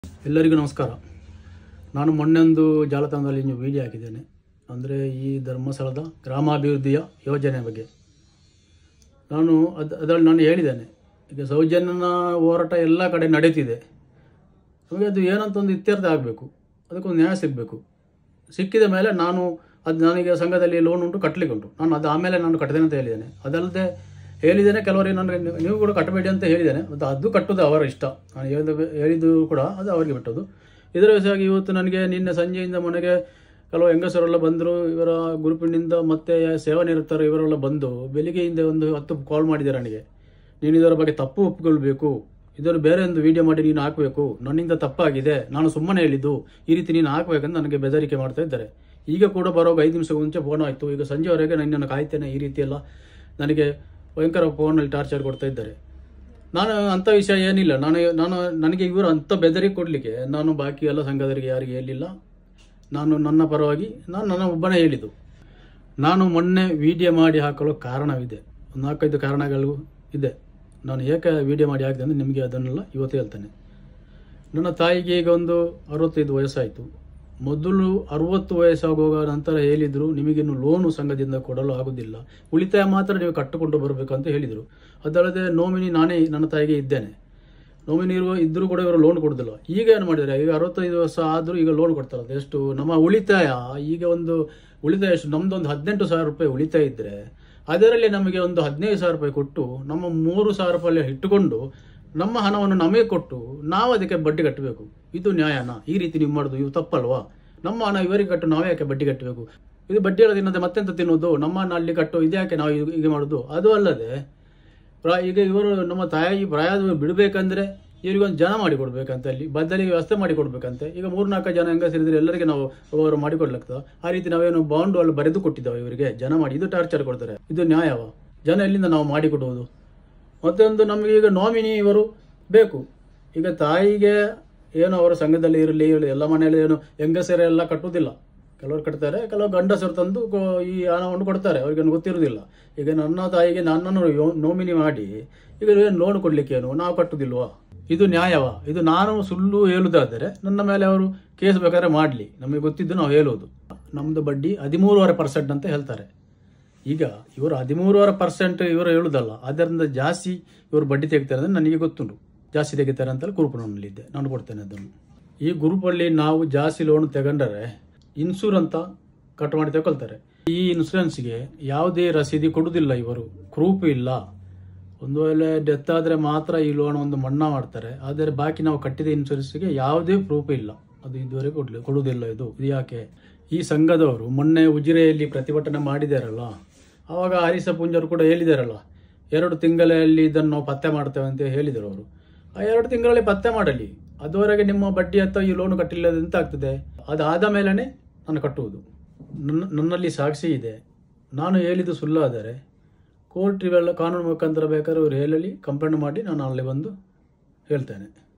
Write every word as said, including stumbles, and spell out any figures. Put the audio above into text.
ಎಲ್ಲರಿಗೂ ನಮಸ್ಕಾರ. ನಾನು ಮೊನ್ನೆಂದು ಜಾಲತಾಣದಲ್ಲಿ ನೀವು ವಿಡಿಯೋ ಹಾಕಿದ್ದೇನೆ. ಅಂದರೆ ಈ ಧರ್ಮಸ್ಥಳದ ಗ್ರಾಮಾಭಿವೃದ್ಧಿಯ ಯೋಜನೆ ಬಗ್ಗೆ ನಾನು ಅದು ಅದರಲ್ಲಿ ನಾನು ಹೇಳಿದ್ದೇನೆ. ಈಗ ಸೌಜನ್ಯನ ಹೋರಾಟ ಎಲ್ಲ ಕಡೆ ನಡೀತಿದೆ. ನಮಗೆ ಅದು ಏನಂತ ಒಂದು ಇತ್ಯರ್ಥ ಆಗಬೇಕು, ಅದಕ್ಕೊಂದು ನ್ಯಾಯ ಸಿಗಬೇಕು. ಸಿಕ್ಕಿದ ಮೇಲೆ ನಾನು ಅದು ನನಗೆ ಸಂಘದಲ್ಲಿ ಲೋನ್ ಉಂಟು, ಕಟ್ಟಲಿಕ್ಕೆ ಉಂಟು. ನಾನು ಅದು ಆಮೇಲೆ ನಾನು ಕಟ್ಟಿದ್ದೇನೆ ಅಂತ ಹೇಳಿದ್ದೇನೆ. ಅದಲ್ಲದೆ ಹೇಳಿದ್ದೇನೆ ಕೆಲವರಿಗೆ ನನಗೆ ನೀವು ಕೂಡ ಕಟ್ಟಬೇಡಿ ಅಂತ ಹೇಳಿದ್ದೇನೆ. ಮತ್ತು ಅದು ಕಟ್ಟೋದು ಅವರ ಇಷ್ಟ. ನಾನು ಹೇಳಿದ ಹೇಳಿದ್ದು ಕೂಡ ಅದು ಅವರಿಗೆ ಬಿಟ್ಟದ್ದು. ಇದರ ವಿಷಯವಾಗಿ ಇವತ್ತು ನನಗೆ ನಿನ್ನೆ ಸಂಜೆಯಿಂದ ಮನೆಗೆ ಕೆಲವು ಹೆಂಗಸರೆಲ್ಲ ಬಂದರು. ಇವರ ಗ್ರೂಪಿನಿಂದ ಮತ್ತು ಸೇವಾ ನಿರತರು ಇವರೆಲ್ಲ ಬಂದು ಬೆಳಿಗ್ಗೆಯಿಂದ ಒಂದು ಹತ್ತು ಕಾಲ್ ಮಾಡಿದ್ದಾರೆ ನನಗೆ. ನೀನು ಇದರ ಬಗ್ಗೆ ತಪ್ಪು ಒಪ್ಪಿಕೊಳ್ಬೇಕು, ಇದನ್ನು ಬೇರೆ ಒಂದು ವಿಡಿಯೋ ಮಾಡಿ ನೀನು ಹಾಕಬೇಕು, ನನ್ನಿಂದ ತಪ್ಪಾಗಿದೆ, ನಾನು ಸುಮ್ಮನೆ ಹೇಳಿದ್ದು, ಈ ರೀತಿ ನೀನು ಹಾಕಬೇಕಂತ ನನಗೆ ಬೆದರಿಕೆ ಮಾಡ್ತಾ ಇದ್ದಾರೆ. ಈಗ ಕೂಡ ಬರೋವಾಗ ಐದು ನಿಮಿಷ ಮುಂಚೆ ಫೋನ್ ಆಯಿತು. ಈಗ ಸಂಜೆವರೆಗೆ ನನ್ನನ್ನು ಕಾಯ್ತೇನೆ, ಈ ರೀತಿ ಎಲ್ಲ ನನಗೆ ಭಯಂಕರ ಫೋನಲ್ಲಿ ಟಾರ್ಚರ್ ಕೊಡ್ತಾ ಇದ್ದಾರೆ. ನಾನು ಅಂಥ ವಿಷಯ ಏನಿಲ್ಲ. ನಾನು ನಾನು ನನಗೆ ಇವರು ಅಂಥ ಬೆದರಿ ಕೊಡಲಿಕ್ಕೆ ನಾನು ಬಾಕಿ ಎಲ್ಲ ಸಂಘದವರಿಗೆ ಯಾರಿಗೆ ಹೇಳಿಲ್ಲ. ನಾನು ನನ್ನ ಪರವಾಗಿ ನಾನು ನನ್ನ ಒಬ್ಬನೇ ಹೇಳಿದ್ದು. ನಾನು ಮೊನ್ನೆ ವಿಡಿಯೋ ಮಾಡಿ ಹಾಕಲು ಕಾರಣವಿದೆ, ಒಂದು ನಾಲ್ಕೈದು ಕಾರಣಗಳು ಇದೆ. ನಾನು ಏಕೆ ವಿಡಿಯೋ ಮಾಡಿ ಹಾಕಿದೆ ಅಂದರೆ ನಿಮಗೆ ಅದನ್ನೆಲ್ಲ ಇವತ್ತು ಹೇಳ್ತೇನೆ. ನನ್ನ ತಾಯಿಗೆ ಈಗ ಒಂದು ಅರವತ್ತೈದು ವಯಸ್ಸಾಯಿತು. ಮೊದಲು ಅರುವತ್ತು ವಯಸ್ಸಾಗುವ ನಂತರ ಹೇಳಿದರು, ನಿಮಗಿನ್ನು ಲೋನು ಸಂಘದಿಂದ ಕೊಡಲು ಆಗುವುದಿಲ್ಲ, ಉಳಿತಾಯ ಮಾತ್ರ ನೀವು ಕಟ್ಟಿಕೊಂಡು ಬರಬೇಕು ಅಂತ ಹೇಳಿದರು. ಅದಲ್ಲದೆ ನೋಮಿನಿ ನಾನೇ ನನ್ನ ತಾಯಿಗೆ ಇದ್ದೇನೆ. ನೋಮಿನಿ ಇರುವ ಇದ್ದರೂ ಕೂಡ ಇವರು ಲೋನ್ ಕೊಡೋದಿಲ್ಲ. ಈಗ ಏನು ಮಾಡಿದ್ದಾರೆ, ಈಗ ಅರವತ್ತೈದು ವರ್ಷ ಆದರೂ ಈಗ ಲೋನ್ ಕೊಡ್ತಾರಲ್ಲ. ಎಷ್ಟು ನಮ್ಮ ಉಳಿತಾಯ ಈಗ ಒಂದು ಉಳಿತಾಯ ಎಷ್ಟು ನಮ್ಮದು ಒಂದು ಹದಿನೆಂಟು ಸಾವಿರ ರೂಪಾಯಿ ಉಳಿತಾಯ ಇದ್ದರೆ ಅದರಲ್ಲಿ ನಮಗೆ ಒಂದು ಹದಿನೈದು ಸಾವಿರ ರೂಪಾಯಿ ಕೊಟ್ಟು ನಮ್ಮ ಮೂರು ಸಾವಿರ ರೂಪಾಯಿ ಇಟ್ಟುಕೊಂಡು ನಮ್ಮ ಹಣವನ್ನು ನಮಗೆ ಕೊಟ್ಟು ನಾವು ಅದಕ್ಕೆ ಬಡ್ಡಿ ಕಟ್ಟಬೇಕು. ಇದು ನ್ಯಾಯನಾ? ಈ ರೀತಿ ನೀವು ಮಾಡೋದು ಇವು ತಪ್ಪಲ್ವಾ? ನಮ್ಮ ಹಣ ಇವರಿಗೆ ಕಟ್ಟು ನಾವೇ ಯಾಕೆ ಬಡ್ಡಿ ಕಟ್ಟಬೇಕು? ಇದು ಬಡ್ಡಿ ಎಲ್ಲ ತಿನ್ನೋದು ಮತ್ತೆಂತ ತಿನ್ನೋದು? ನಮ್ಮ ಹಣ ಅಲ್ಲಿ ಕಟ್ಟು ಇದ್ಯಾಕೆ ನಾವು ಹೀಗೆ ಮಾಡೋದು? ಅದು ಅಲ್ಲದೆ ಪ್ರಾ ಈಗ ಇವರು ನಮ್ಮ ತಾಯಿ ಪ್ರಾಯದ ಬಿಡಬೇಕಂದ್ರೆ ಇವರಿಗೊಂದು ಜನ ಮಾಡಿಕೊಡ್ಬೇಕಂತ, ಅಲ್ಲಿ ಬದಲಿಗೆ ವ್ಯವಸ್ಥೆ ಮಾಡಿಕೊಡ್ಬೇಕಂತೆ. ಈಗ ಮೂರ್ನಾಲ್ಕು ಜನ ಹೆಂಗಸರಿದ್ರೆ ಎಲ್ಲರಿಗೆ ನಾವು ಅವರು ಮಾಡಿಕೊಡ್ಲಾಗ್ತದೆ. ಆ ರೀತಿ ನಾವೇನು ಬಾಂಡು ಅಲ್ಲಿ ಬರೆದು ಕೊಟ್ಟಿದ್ದಾವೆ ಇವರಿಗೆ ಜನ ಮಾಡಿ. ಇದು ಟಾರ್ಚರ್ ಕೊಡ್ತಾರೆ. ಇದು ನ್ಯಾಯವ? ಜನ ಎಲ್ಲಿಂದ ನಾವು ಮಾಡಿಕೊಡುವುದು? ಮತ್ತೊಂದು ನಮಗೆ ಈಗ ನಾಮಿನಿ ಇವರು ಬೇಕು. ಈಗ ತಾಯಿಗೆ ಏನು ಅವರ ಸಂಘದಲ್ಲಿ ಇರಲಿ ಎಲ್ಲ ಮನೆಯಲ್ಲಿ ಏನು ಹೆಂಗಸರೆಲ್ಲ ಕಟ್ಟುವುದಿಲ್ಲ. ಕೆಲವರು ಕಟ್ತಾರೆ, ಕೆಲವು ಗಂಡಸರು ತಂದು ಈ ಹಣವನ್ನು ಕೊಡ್ತಾರೆ, ಅವ್ರಿಗೇನು ಗೊತ್ತಿರೋದಿಲ್ಲ. ಈಗ ನನ್ನ ತಾಯಿಗೆ ನನ್ನನ್ನು ನೋಮಿನಿ ಮಾಡಿ ಈಗ ಏನು ಲೋನ್ ಕೊಡ್ಲಿಕ್ಕೇನು ನಾವು ಕಟ್ಟುವುದಿಲ್ವಾ? ಇದು ನ್ಯಾಯವ? ಇದು ನಾನು ಸುಳ್ಳು ಹೇಳುವುದಾದರೆ ನನ್ನ ಮೇಲೆ ಅವರು ಕೇಸ್ ಬೇಕಾದ್ರೆ ಮಾಡಲಿ, ನಮಗೆ ಗೊತ್ತಿದ್ದು ನಾವು ಹೇಳುವುದು. ನಮ್ಮದು ಬಡ್ಡಿ ಹದಿಮೂರುವರೆ ಪರ್ಸೆಂಟ್ ಅಂತ ಹೇಳ್ತಾರೆ. ಈಗ ಇವರು ಹದಿಮೂರುವರೆ ಪರ್ಸೆಂಟ್ ಇವರು ಹೇಳುವುದಲ್ಲ, ಅದರಿಂದ ಜಾಸ್ತಿ ಇವರು ಬಡ್ಡಿ ತೆಗಿತಾರೆ ಅಂದರೆ ನನಗೆ ಗೊತ್ತುಂಟು. ಜಾಸ್ತಿ ತೆಗಿತಾರೆ ಅಂತೇಳಿ ಗ್ರೂಪ್ನಲ್ಲಿದ್ದೆ, ನಾನು ಕೊಡ್ತೇನೆ ಅದನ್ನು. ಈ ಗ್ರೂಪಲ್ಲಿ ನಾವು ಜಾಸ್ತಿ ಲೋನ್ ತಗೊಂಡರೆ ಇನ್ಶೂರ್ ಅಂತ ಕಟ್ ಮಾಡಿ ತಗೊಳ್ತಾರೆ. ಈ ಇನ್ಶೂರೆನ್ಸ್ಗೆ ಯಾವುದೇ ರಸೀದಿ ಕೊಡುವುದಿಲ್ಲ ಇವರು, ಪ್ರೂಫ್ ಇಲ್ಲ. ಒಂದು ವೇಳೆ ಡೆತ್ ಆದರೆ ಮಾತ್ರ ಈ ಲೋನ್ ಒಂದು ಮನ್ನಾ ಮಾಡ್ತಾರೆ. ಆದರೆ ಬಾಕಿ ನಾವು ಕಟ್ಟಿದ ಇನ್ಶೂರೆನ್ಸ್ಗೆ ಯಾವುದೇ ಪ್ರೂಫ್ ಇಲ್ಲ. ಅದು ಇದುವರೆಗೆ ಕೊಡ್ಲಿ ಕೊಡುವುದಿಲ್ಲ. ಇದು ಇದು ಯಾಕೆ? ಈ ಸಂಘದವರು ಮೊನ್ನೆ ಉಜಿರೆಯಲ್ಲಿ ಪ್ರತಿಭಟನೆ ಮಾಡಿದಾರಲ್ಲ, ಆವಾಗ ಹರೀಶ ಪೂಂಜರು ಕೂಡ ಹೇಳಿದಾರಲ್ಲ, ಎರಡು ತಿಂಗಳಲ್ಲಿ ಇದನ್ನು ನಾವು ಪತ್ತೆ ಮಾಡ್ತೇವೆ ಅಂತ ಹೇಳಿದರು ಅವರು. ಆ ಎರಡು ತಿಂಗಳಲ್ಲಿ ಪತ್ತೆ ಮಾಡಲಿ, ಅದುವರೆಗೆ ನಿಮ್ಮ ಬಡ್ಡಿ ಅಥವಾ ಈ ಲೋನು ಕಟ್ಟಿಲ್ಲದ ಎಂತ ಆಗ್ತದೆ? ಅದಾದ ಮೇಲೇ ನಾನು ಕಟ್ಟುವುದು. ನನ್ನ ನನ್ನಲ್ಲಿ ಸಾಕ್ಷಿ ಇದೆ. ನಾನು ಹೇಳಿದ್ದು ಸುಳ್ಳಾದರೆ ಕೋರ್ಟ್ ಇವೆಲ್ಲ ಕಾನೂನು ಮುಖಾಂತರ ಬೇಕಾದ್ರೆ ಇವರು ಹೇಳಲಿ, ಕಂಪ್ಲೇಂಟ್ ಮಾಡಿ ನಾನು ಅಲ್ಲಿ ಬಂದು ಹೇಳ್ತೇನೆ.